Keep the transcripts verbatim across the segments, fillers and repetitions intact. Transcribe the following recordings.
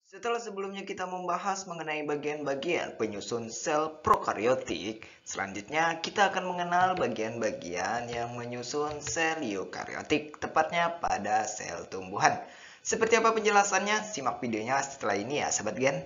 Setelah sebelumnya kita membahas mengenai bagian-bagian penyusun sel prokaryotik, selanjutnya kita akan mengenal bagian-bagian yang menyusun sel eukaryotik, tepatnya pada sel tumbuhan. Seperti apa penjelasannya? Simak videonya setelah ini ya, sahabat gen.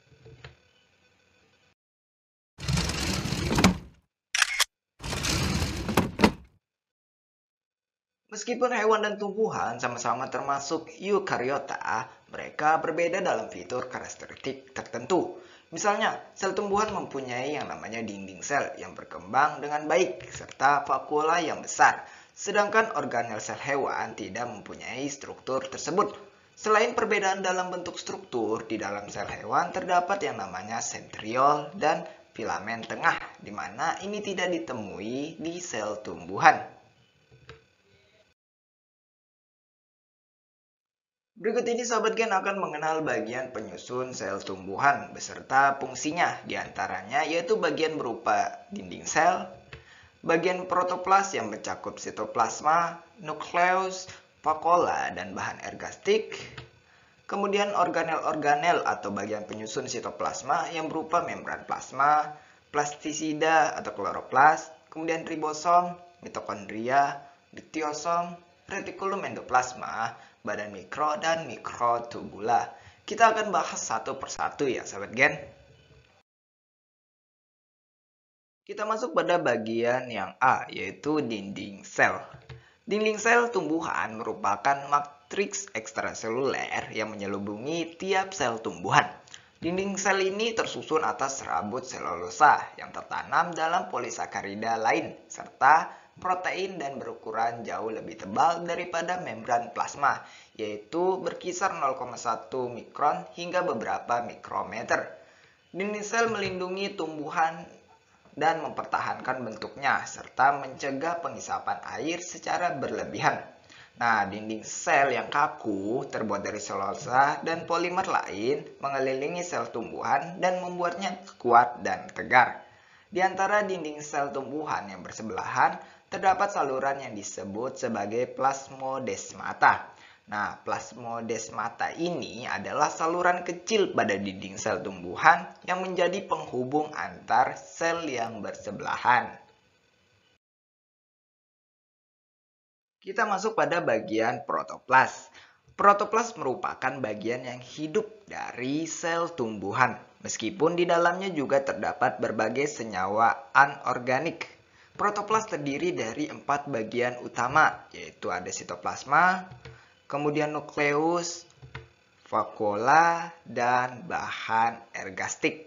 Meskipun hewan dan tumbuhan sama-sama termasuk eukariota, mereka berbeda dalam fitur karakteristik tertentu. Misalnya, sel tumbuhan mempunyai yang namanya dinding sel yang berkembang dengan baik, serta vakula yang besar. Sedangkan organel sel hewan tidak mempunyai struktur tersebut. Selain perbedaan dalam bentuk struktur, di dalam sel hewan terdapat yang namanya sentriol dan filamen tengah, di mana ini tidak ditemui di sel tumbuhan. Berikut ini sahabat gen akan mengenal bagian penyusun sel tumbuhan beserta fungsinya, diantaranya yaitu bagian berupa dinding sel, bagian protoplas yang mencakup sitoplasma, nukleus, vakuola, dan bahan ergastik, kemudian organel-organel atau bagian penyusun sitoplasma yang berupa membran plasma, plastisida atau kloroplas, kemudian ribosom, mitokondria, nukleosom, retikulum endoplasma, badan mikro, dan mikrotubula. Kita akan bahas satu persatu ya sahabat gen. Kita masuk pada bagian yang A, yaitu dinding sel. Dinding sel tumbuhan merupakan matriks ekstraseluler yang menyelubungi tiap sel tumbuhan. Dinding sel ini tersusun atas serabut selulosa yang tertanam dalam polisakarida lain, serta protein dan berukuran jauh lebih tebal daripada membran plasma, yaitu berkisar nol koma satu mikron hingga beberapa mikrometer. Dinding sel melindungi tumbuhan dan mempertahankan bentuknya, serta mencegah pengisapan air secara berlebihan. Nah, dinding sel yang kaku terbuat dari selulosa dan polimer lain mengelilingi sel tumbuhan dan membuatnya kuat dan tegar. Di antara dinding sel tumbuhan yang bersebelahan, terdapat saluran yang disebut sebagai plasmodesmata. Nah, plasmodesmata ini adalah saluran kecil pada dinding sel tumbuhan yang menjadi penghubung antar sel yang bersebelahan. Kita masuk pada bagian protoplas. Protoplas merupakan bagian yang hidup dari sel tumbuhan, meskipun di dalamnya juga terdapat berbagai senyawa anorganik. Protoplas terdiri dari empat bagian utama, yaitu ada sitoplasma, kemudian nukleus, vakuola, dan bahan ergastik.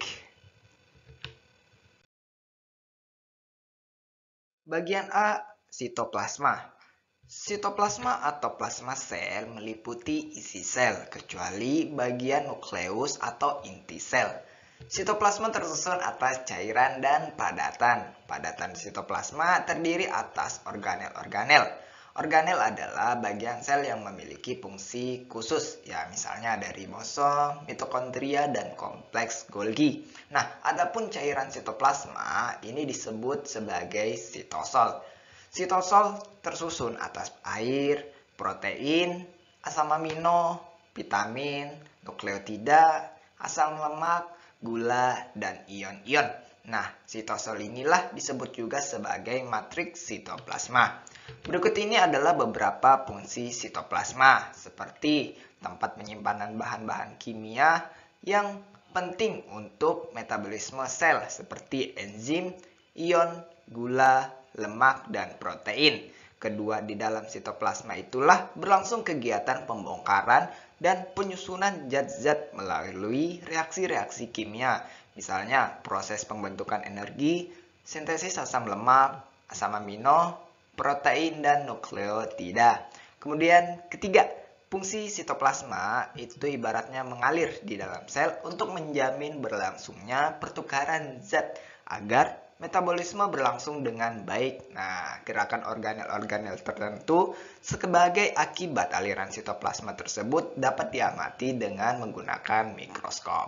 Bagian A, sitoplasma. Sitoplasma atau plasma sel meliputi isi sel, kecuali bagian nukleus atau inti sel. Sitoplasma tersusun atas cairan dan padatan. Padatan sitoplasma terdiri atas organel-organel. Organel adalah bagian sel yang memiliki fungsi khusus, ya misalnya ada ribosom, mitokondria, dan kompleks Golgi. Nah, adapun cairan sitoplasma ini disebut sebagai sitosol. Sitosol tersusun atas air, protein, asam amino, vitamin, nukleotida, asam lemak, gula, dan ion-ion. Nah, sitosol inilah disebut juga sebagai matriks sitoplasma. Berikut ini adalah beberapa fungsi sitoplasma, seperti tempat penyimpanan bahan-bahan kimia yang penting untuk metabolisme sel, seperti enzim, ion, gula, lemak, dan protein. Kedua, di dalam sitoplasma itulah berlangsung kegiatan pembongkaran dan penyusunan zat-zat melalui reaksi-reaksi kimia. Misalnya, proses pembentukan energi, sintesis asam lemak, asam amino, protein, dan nukleotida. Kemudian, ketiga, fungsi sitoplasma itu ibaratnya mengalir di dalam sel untuk menjamin berlangsungnya pertukaran zat agar metabolisme berlangsung dengan baik. Nah, gerakan organel-organel tertentu sebagai akibat aliran sitoplasma tersebut dapat diamati dengan menggunakan mikroskop.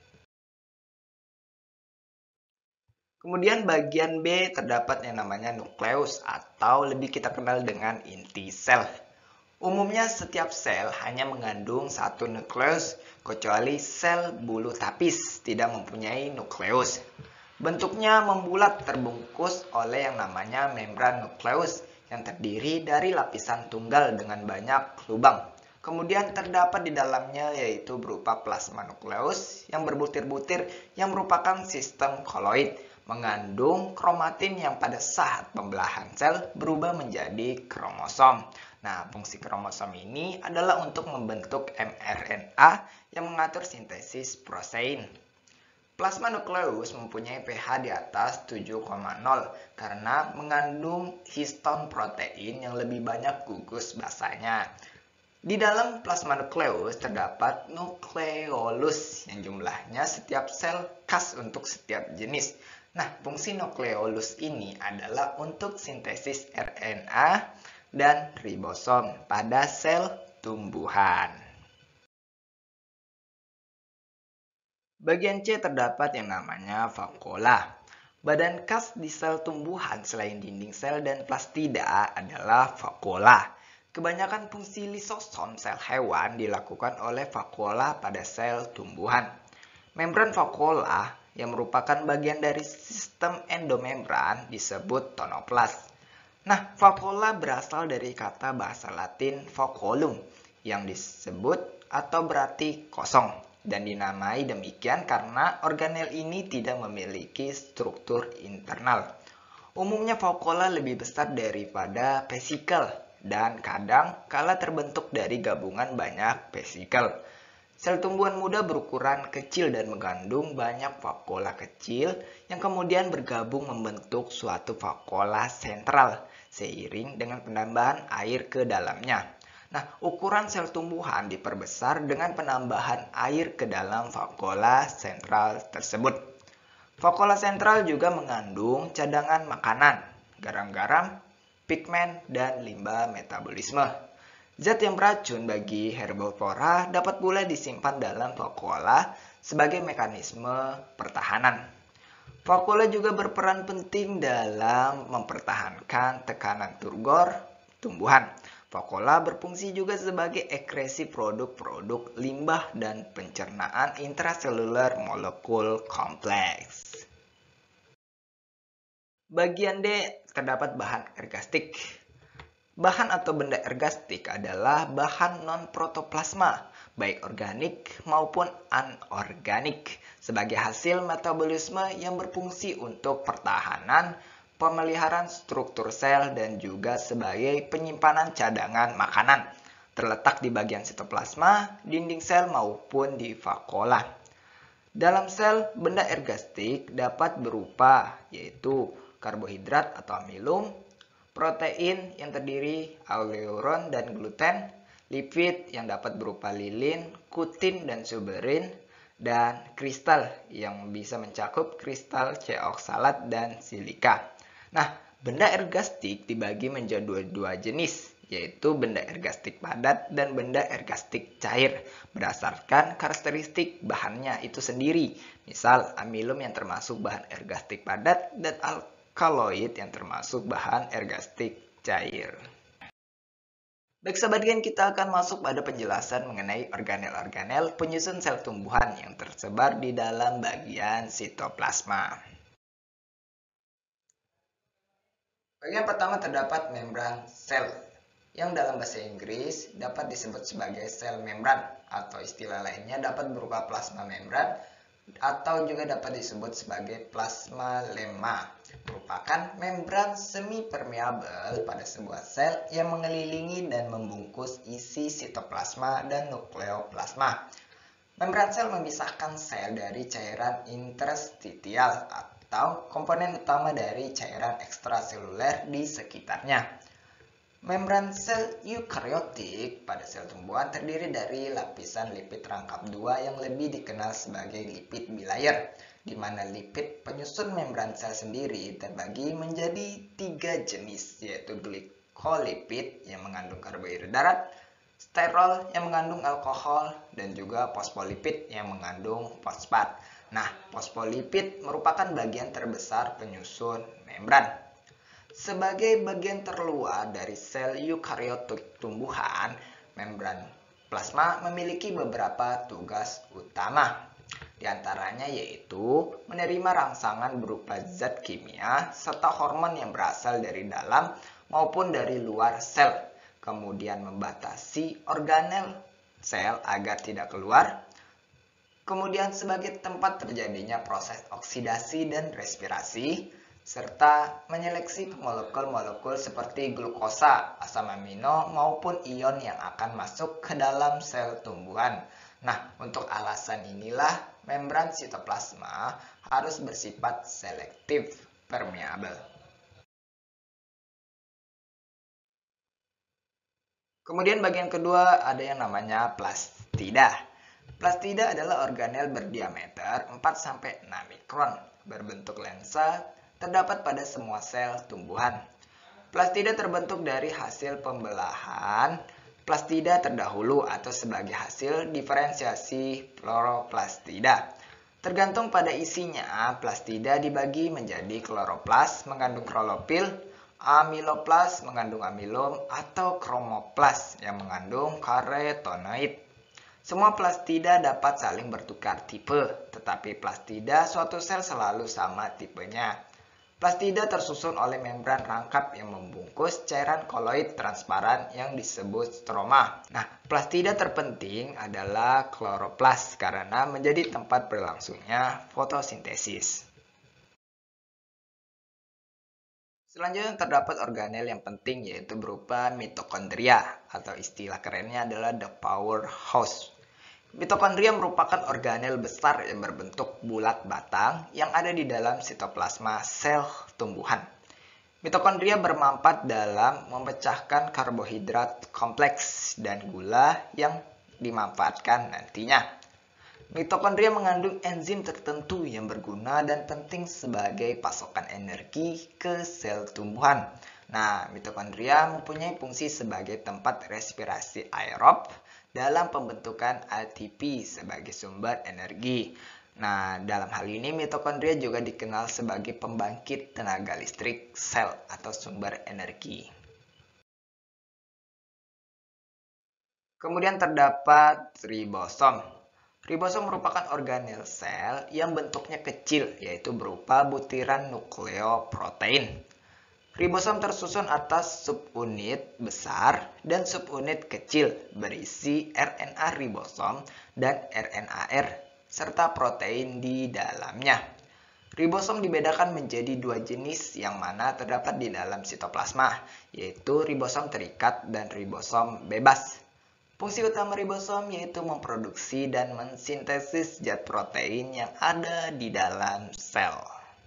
Kemudian bagian B terdapat yang namanya nukleus atau lebih kita kenal dengan inti sel. Umumnya setiap sel hanya mengandung satu nukleus, kecuali sel bulu tapis tidak mempunyai nukleus. Bentuknya membulat terbungkus oleh yang namanya membran nukleus yang terdiri dari lapisan tunggal dengan banyak lubang. Kemudian terdapat di dalamnya yaitu berupa plasma nukleus yang berbutir-butir yang merupakan sistem koloid, mengandung kromatin yang pada saat pembelahan sel berubah menjadi kromosom. Nah, fungsi kromosom ini adalah untuk membentuk mRNA yang mengatur sintesis protein. Plasma nukleus mempunyai pH di atas tujuh koma nol karena mengandung histon protein yang lebih banyak gugus basanya. Di dalam plasma nukleus terdapat nukleolus yang jumlahnya setiap sel khas untuk setiap jenis. Nah, fungsi nukleolus ini adalah untuk sintesis R N A dan ribosom pada sel tumbuhan. Bagian C terdapat yang namanya vakuola. Badan khas di sel tumbuhan selain dinding sel dan plastida adalah vakuola. Kebanyakan fungsi lisosom sel hewan dilakukan oleh vakuola pada sel tumbuhan. Membran vakuola yang merupakan bagian dari sistem endomembran disebut tonoplas. Nah, vakuola berasal dari kata bahasa Latin vacuolum yang disebut atau berarti kosong dan dinamai demikian karena organel ini tidak memiliki struktur internal. Umumnya vakuola lebih besar daripada vesikel dan kadang kala terbentuk dari gabungan banyak vesikel. Sel tumbuhan muda berukuran kecil dan mengandung banyak vakuola kecil yang kemudian bergabung membentuk suatu vakuola sentral seiring dengan penambahan air ke dalamnya. Nah, ukuran sel tumbuhan diperbesar dengan penambahan air ke dalam vakuola sentral tersebut. Vakuola sentral juga mengandung cadangan makanan, garam-garam, pigmen, dan limbah metabolisme. Zat yang beracun bagi herbivora dapat pula disimpan dalam vakuola sebagai mekanisme pertahanan. Vakuola juga berperan penting dalam mempertahankan tekanan turgor tumbuhan. Vakuola berfungsi juga sebagai ekskresi produk-produk limbah dan pencernaan intraseluler molekul kompleks. Bagian D terdapat bahan ergastik. Bahan atau benda ergastik adalah bahan non-protoplasma, baik organik maupun anorganik, sebagai hasil metabolisme yang berfungsi untuk pertahanan, pemeliharaan struktur sel, dan juga sebagai penyimpanan cadangan makanan, terletak di bagian sitoplasma, dinding sel, maupun di vakuola. Dalam sel, benda ergastik dapat berupa yaitu karbohidrat atau amilum, protein yang terdiri aleuron dan gluten, lipid yang dapat berupa lilin, kutin, dan suberin, dan kristal yang bisa mencakup kristal C oksalat dan silika. Nah, benda ergastik dibagi menjadi dua, dua jenis, yaitu benda ergastik padat dan benda ergastik cair, berdasarkan karakteristik bahannya itu sendiri. Misal, amilum yang termasuk bahan ergastik padat dan alkaloid yang termasuk bahan ergastik cair. Baik sahabat gen, kita akan masuk pada penjelasan mengenai organel-organel penyusun sel tumbuhan yang tersebar di dalam bagian sitoplasma. Bagian pertama terdapat membran sel, yang dalam bahasa Inggris dapat disebut sebagai sel membran, atau istilah lainnya dapat berupa plasma membran, atau juga dapat disebut sebagai plasma lemma, merupakan membran semi permeabel pada sebuah sel yang mengelilingi dan membungkus isi sitoplasma dan nukleoplasma. Membran sel memisahkan sel dari cairan interstitial atau komponen utama dari cairan ekstraseluler di sekitarnya. Membran sel eukariotik pada sel tumbuhan terdiri dari lapisan lipid rangkap dua yang lebih dikenal sebagai lipid bilayer, di mana lipid penyusun membran sel sendiri terbagi menjadi tiga jenis, yaitu glikolipid yang mengandung karbohidrat, sterol yang mengandung alkohol, dan juga fosfolipid yang mengandung fosfat. Nah, fosfolipid merupakan bagian terbesar penyusun membran. Sebagai bagian terluar dari sel eukariotik tumbuhan, membran plasma memiliki beberapa tugas utama. Di antaranya yaitu menerima rangsangan berupa zat kimia serta hormon yang berasal dari dalam maupun dari luar sel, kemudian membatasi organel sel agar tidak keluar, kemudian sebagai tempat terjadinya proses oksidasi dan respirasi, serta menyeleksi molekul-molekul seperti glukosa, asam amino, maupun ion yang akan masuk ke dalam sel tumbuhan. Nah, untuk alasan inilah membran sitoplasma harus bersifat selektif permeabel. Kemudian bagian kedua ada yang namanya plastida. Plastida adalah organel berdiameter empat sampai enam mikron, berbentuk lensa, terdapat pada semua sel tumbuhan. Plastida terbentuk dari hasil pembelahan plastida terdahulu atau sebagai hasil diferensiasi kloroplastida. Tergantung pada isinya, plastida dibagi menjadi kloroplas mengandung klorofil, amiloplas mengandung amilum, atau kromoplas yang mengandung karotenoid. Semua plastida dapat saling bertukar tipe, tetapi plastida suatu sel selalu sama tipenya. Plastida tersusun oleh membran rangkap yang membungkus cairan koloid transparan yang disebut stroma. Nah, plastida terpenting adalah kloroplas karena menjadi tempat berlangsungnya fotosintesis. Selanjutnya terdapat organel yang penting yaitu berupa mitokondria atau istilah kerennya adalah the powerhouse. Mitokondria merupakan organel besar yang berbentuk bulat batang yang ada di dalam sitoplasma sel tumbuhan. Mitokondria bermanfaat dalam memecahkan karbohidrat kompleks dan gula yang dimanfaatkan nantinya. Mitokondria mengandung enzim tertentu yang berguna dan penting sebagai pasokan energi ke sel tumbuhan. Nah, mitokondria mempunyai fungsi sebagai tempat respirasi aerob dalam pembentukan A T P sebagai sumber energi. Nah, dalam hal ini mitokondria juga dikenal sebagai pembangkit tenaga listrik sel atau sumber energi. Kemudian terdapat ribosom. Ribosom merupakan organel sel yang bentuknya kecil, yaitu berupa butiran nukleoprotein. Ribosom tersusun atas subunit besar dan subunit kecil berisi R N A ribosom dan R N A R, serta protein di dalamnya. Ribosom dibedakan menjadi dua jenis yang mana terdapat di dalam sitoplasma, yaitu ribosom terikat dan ribosom bebas. Fungsi utama ribosom yaitu memproduksi dan mensintesis zat protein yang ada di dalam sel.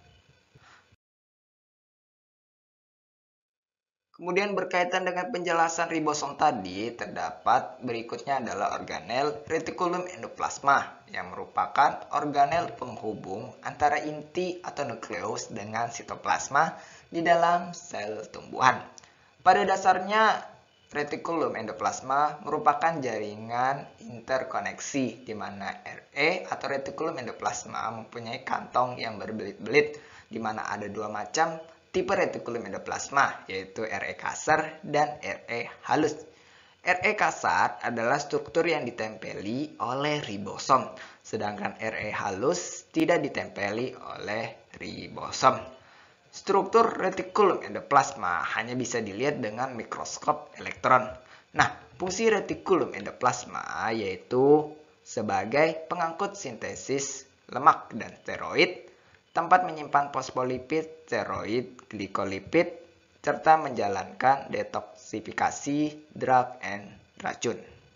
Kemudian berkaitan dengan penjelasan ribosom tadi, terdapat berikutnya adalah organel retikulum endoplasma yang merupakan organel penghubung antara inti atau nukleus dengan sitoplasma di dalam sel tumbuhan. Pada dasarnya, retikulum endoplasma merupakan jaringan interkoneksi di mana R E atau retikulum endoplasma mempunyai kantong yang berbelit-belit di mana ada dua macam tipe retikulum endoplasma, yaitu R E kasar dan R E halus. R E kasar adalah struktur yang ditempeli oleh ribosom, sedangkan R E halus tidak ditempeli oleh ribosom. Struktur retikulum endoplasma hanya bisa dilihat dengan mikroskop elektron. Nah, fungsi retikulum endoplasma yaitu sebagai pengangkut sintesis lemak dan steroid, tempat menyimpan fosfolipid, steroid, glikolipid, serta menjalankan detoksifikasi drug and racun.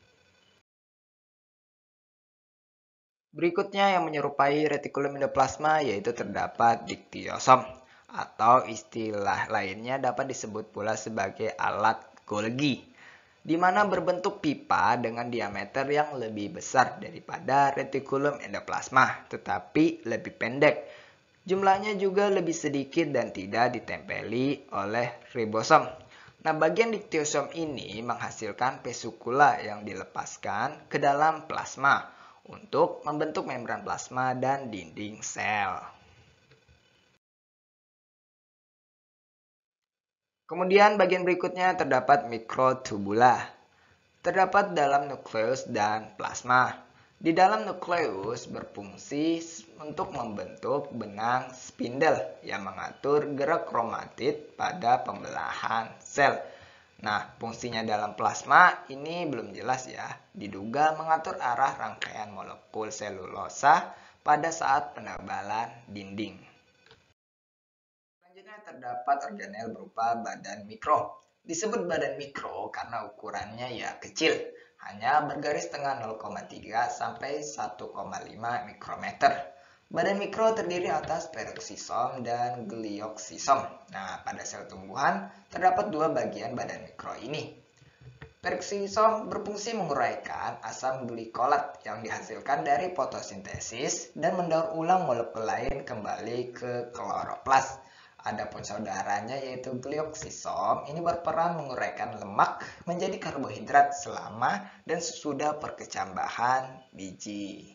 Berikutnya yang menyerupai retikulum endoplasma yaitu terdapat diktiosom, atau istilah lainnya dapat disebut pula sebagai alat Golgi, di mana berbentuk pipa dengan diameter yang lebih besar daripada retikulum endoplasma, tetapi lebih pendek. Jumlahnya juga lebih sedikit dan tidak ditempeli oleh ribosom. Nah, bagian diktiosom ini menghasilkan vesikula yang dilepaskan ke dalam plasma untuk membentuk membran plasma dan dinding sel. Kemudian bagian berikutnya terdapat mikrotubula. Terdapat dalam nukleus dan plasma. Di dalam nukleus berfungsi untuk membentuk benang spindle yang mengatur gerak kromatid pada pembelahan sel. Nah, fungsinya dalam plasma ini belum jelas ya. Diduga mengatur arah rangkaian molekul selulosa pada saat penebalan dinding. Selanjutnya terdapat organel berupa badan mikro. Disebut badan mikro karena ukurannya ya kecil, hanya bergaris tengah nol koma tiga sampai satu koma lima mikrometer. Badan mikro terdiri atas peroksisom dan glioksisom. Nah, pada sel tumbuhan terdapat dua bagian badan mikro ini. Peroksisom berfungsi menguraikan asam glikolat yang dihasilkan dari fotosintesis dan mendaur ulang molekul lain kembali ke kloroplas. Adapun saudaranya yaitu glioksisom ini berperan menguraikan lemak menjadi karbohidrat selama dan sesudah perkecambahan biji.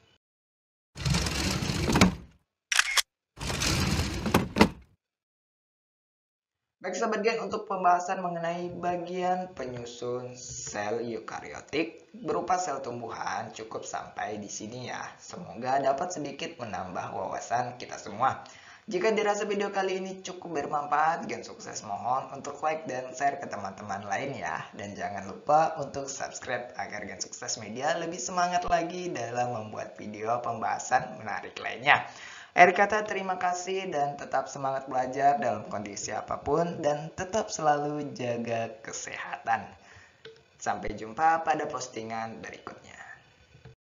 Baik sahabat gen, untuk pembahasan mengenai bagian penyusun sel eukariotik berupa sel tumbuhan cukup sampai di sini ya. Semoga dapat sedikit menambah wawasan kita semua. Jika dirasa video kali ini cukup bermanfaat, Gen Sukses mohon untuk like dan share ke teman-teman lain ya. Dan jangan lupa untuk subscribe agar Gen Sukses Media lebih semangat lagi dalam membuat video pembahasan menarik lainnya. Akhir kata terima kasih dan tetap semangat belajar dalam kondisi apapun dan tetap selalu jaga kesehatan. Sampai jumpa pada postingan berikutnya.